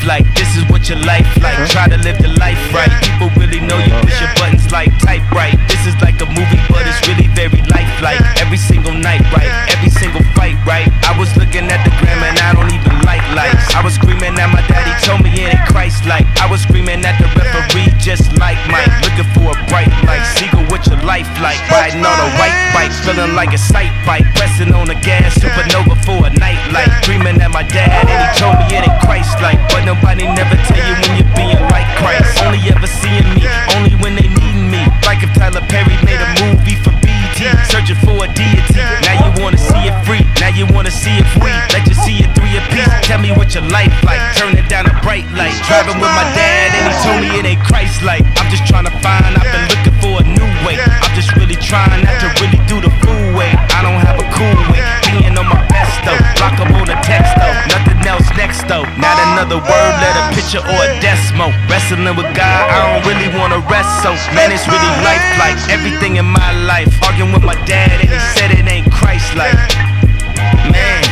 like. This is what your life like. Try to live the life right. People really know you push your buttons like type right. This is like a movie, but it's really very lifelike. Every single night, right? Every single fight, right? I was looking at the gram and I don't even like lights. I was screaming at my daddy, told me it ain't Christ-like. I was screaming at the referee, just like Mike. Looking for a bright light. Seagull, what your life like? Riding on a white bike, feeling like a sight bike. Pressing on the gas, supernova for a night light. Dreaming at my dad and he told me it ain't Christ-like. But nobody never tell you when you're being like Christ. Only ever seeing me, only when they needin' me. Like if Tyler Perry made a movie for BET, searching for a deity. Now you wanna see it free, now you wanna see it free. Let you see it through your piece. Tell me what your life like, turn it down a bright light. Driving with my dad and he told me it ain't Christ-like. I'm just trying to find, I've been looking for a new way. I'm just really trying not to really do the fool way. I don't have a cool way, being on my best though. Block up on the text though, nothing else next though. Not another word, let a picture or a decimal. Wrestling with God, I don't really wanna rest so. Man, it's really lifelike, everything in my life. Arguing with my dad and he said it ain't Christ-like. Man.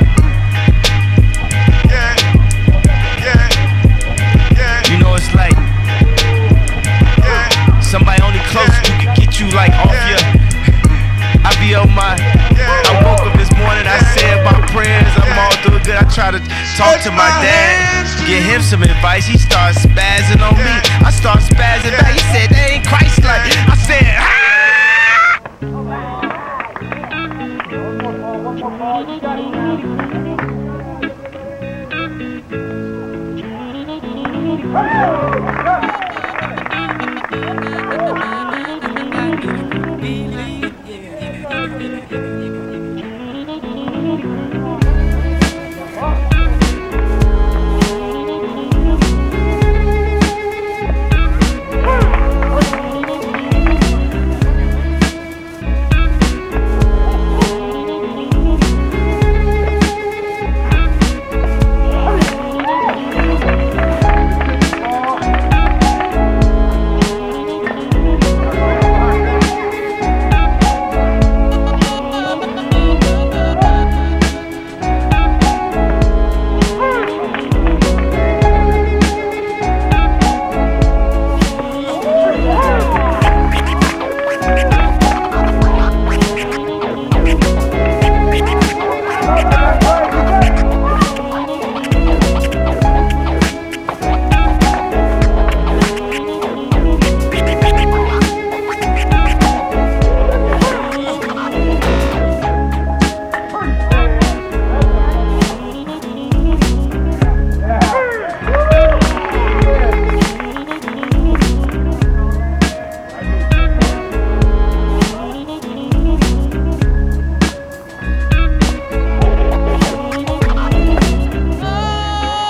You know it's like somebody only close to can get you like off your. I be on my. I woke up this morning, I said my prayers, I'm all doing good. I try to talk to my dad, get him some advice. He starts spazzing on me. I start spazzing back. He said they ain't Christ-like. I said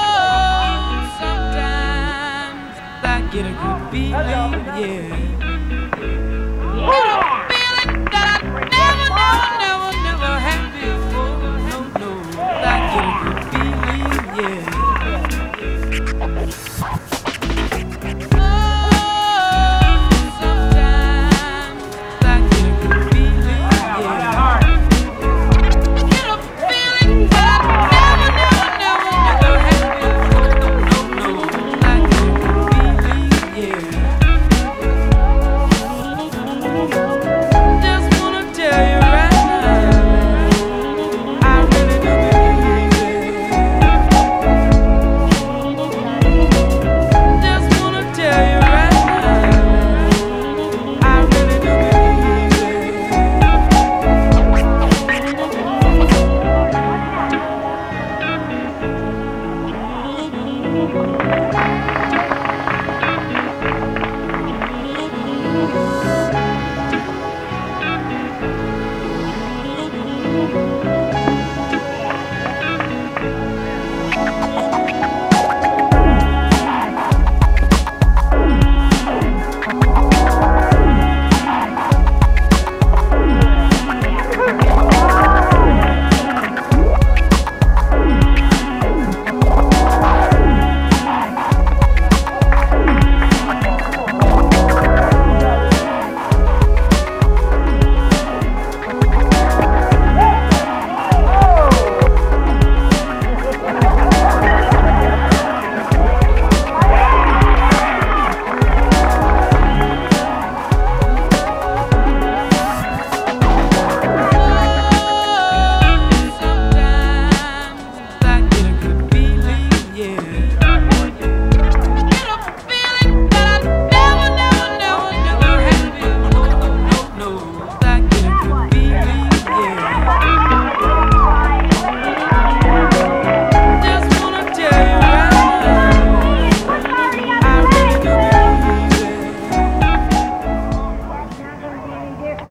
get a good feeling, yeah.